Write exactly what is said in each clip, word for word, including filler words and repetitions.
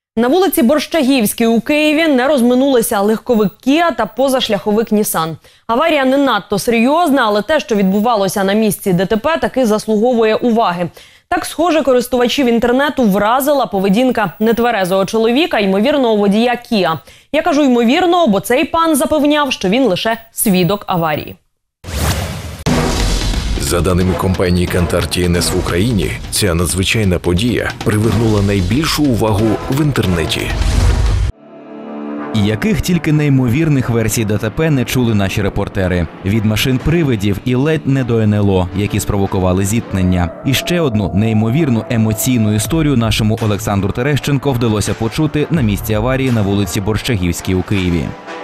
На вулиці Борщагівській у Києві не розминулися легковик Kia та позашляховик Nissan. Аварія не надто серйозна, але те, що відбувалося на місці ДТП, таки заслуговує уваги. Так, схоже, користувачів інтернету вразила поведінка нетверезого чоловіка, ймовірного водія Kia. Я кажу ймовірного, бо цей пан запевняв, що він лише свідок аварії. За даними компанії «Кантар Ті Ен Ес» в Україні, ця надзвичайна подія привернула найбільшу увагу в інтернеті. І яких тільки неймовірних версій ДТП не чули наші репортери. Від машин-привидів і ледь не до Ен Ел О, які спровокували зіткнення. І ще одну неймовірну емоційну історію нашому Олександру Терещенко вдалося почути на місці аварії на вулиці Борщагівській у Києві.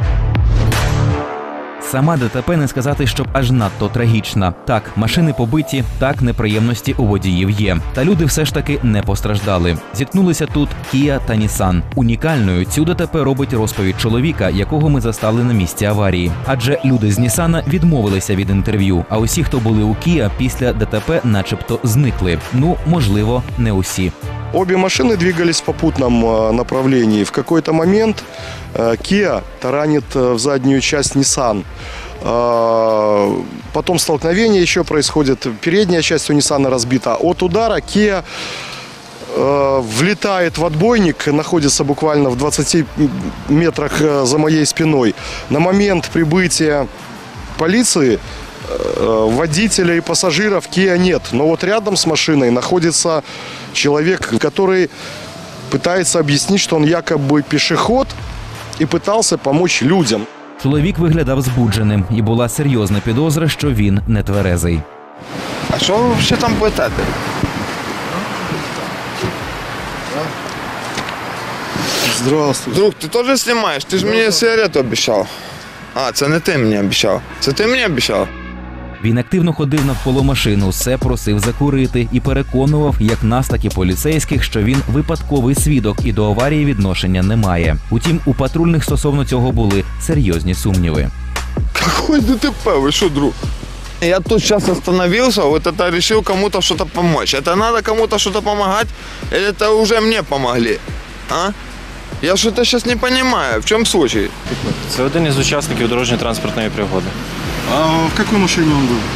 Сама ДТП не сказати, щоб аж надто трагічна. Так, машини побиті, так, неприємності у водіїв є. Та люди все ж таки не постраждали. Зіткнулися тут Kia та Nissan. Унікальною цю ДТП робить розповідь чоловіка, якого ми застали на місці аварії. Адже люди з Nissan відмовилися від інтерв'ю, а усі, хто були у Kia, після ДТП начебто зникли. Ну, можливо, не усі. Обе машины двигались в попутном направлении. В какой-то момент Kia таранит в заднюю часть Nissan. Потом столкновение еще происходит. Передняя часть у Nissan разбита. От удара Kia влетает в отбойник, находится буквально в двадцати метрах за моей спиной. На момент прибытия полиции водителя и пассажиров Kia нет. Но вот рядом с машиной находится человек, который пытается объяснить, что он якобы пешеход и пытался помочь людям. Чоловік виглядав збудженим, і була серйозна підозра, що він нетверезий. А що ви взагалі там плетете? Здравствуйте. Друг, ти теж знімаєш? Ти ж мені сигарету обіцяв. А, це не ти мені обіцяв. Це ти мені обіцяв? Він активно ходив навколо машини, все просив закурити і переконував як нас, так і поліцейських, що він випадковий свідок і до аварії відношення не має. Утім, у патрульних стосовно цього були серйозні сумніви. Какой ДТП, ви що, друг? Я тут сейчас остановился, вот это решил кому-то что-то помочь. Это надо кому-то что-то помогать, или это уже мне помогли? А? Я что-то сейчас не понимаю, в чем случай? Це один із учасників дорожньо-транспортної пригоди. А в какой машине он был?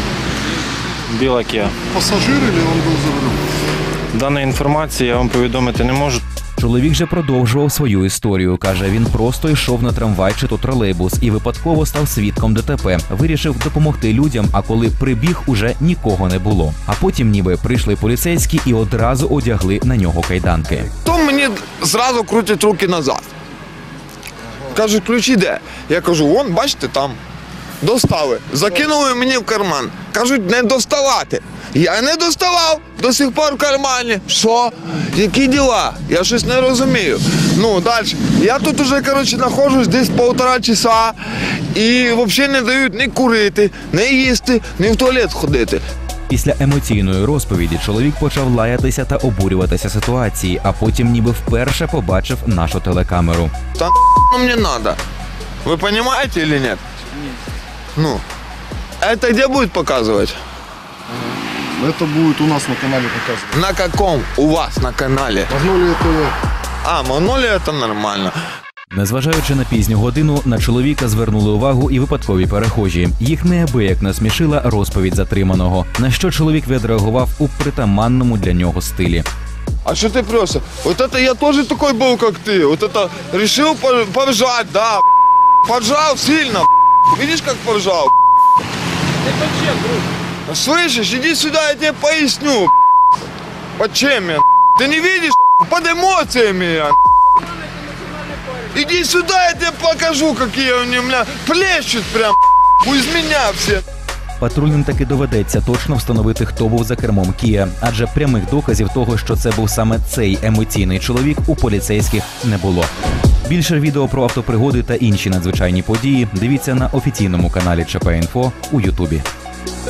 Біла Kia. Пассажир или он был за рулем? Даної інформації я вам повідомити не можу. Чоловік же продовжував свою історію. Каже, він просто йшов на трамвай чи то тролейбус і випадково став свідком ДТП. Вирішив допомогти людям, а коли прибіг, уже нікого не було. А потім ніби прийшли поліцейські і одразу одягли на нього кайданки. То мені зразу крутять руки назад. Кажуть, ключі де? Я кажу, вон, бачите, там. Достали. Закинули мені в карман. Кажуть, не доставати. Я не доставав, до сих пор в кармані. Що? Які діла? Я щось не розумію. Ну, далі. Я тут уже, коротше, знаходжусь десь півтора часа і взагалі не дають ні курити, ні їсти, ні в туалет ходити. Після емоційної розповіді чоловік почав лаятися та обурюватися ситуації, а потім ніби вперше побачив нашу телекамеру. Та мені треба. Ви розумієте чи ні? Ні. Ну, это где будет показывать? Это будет у нас на канале показывать. На каком у вас на канале? Магнолия ТВ. А, Магнолия это нормально. Незважаючи на пізню годину, на чоловіка звернули увагу і випадкові перехожі. Їх неабияк насмішила розповідь затриманого, на що чоловік відреагував у притаманному для нього стилі. А что ты прешься? Вот это я тоже такой был, как ты. Вот это решил поржать, да. Поржал сильно. Видишь, как поржал? Ти почем, друг? Слышишь, иди сюда, я тебе поясню. Под чем я? Ты не видишь? Под эмоциями я. Иди сюда, я тебе покажу, какие у меня плещут прям. Из меня все. Патрульним таки доведеться точно встановити, хто був за кермом Kia, адже прямих доказів того, що це був саме цей емоційний чоловік, у поліцейських не було. Більше відео про автопригоди та інші надзвичайні події дивіться на офіційному каналі ЧП Інфо у Ютубі.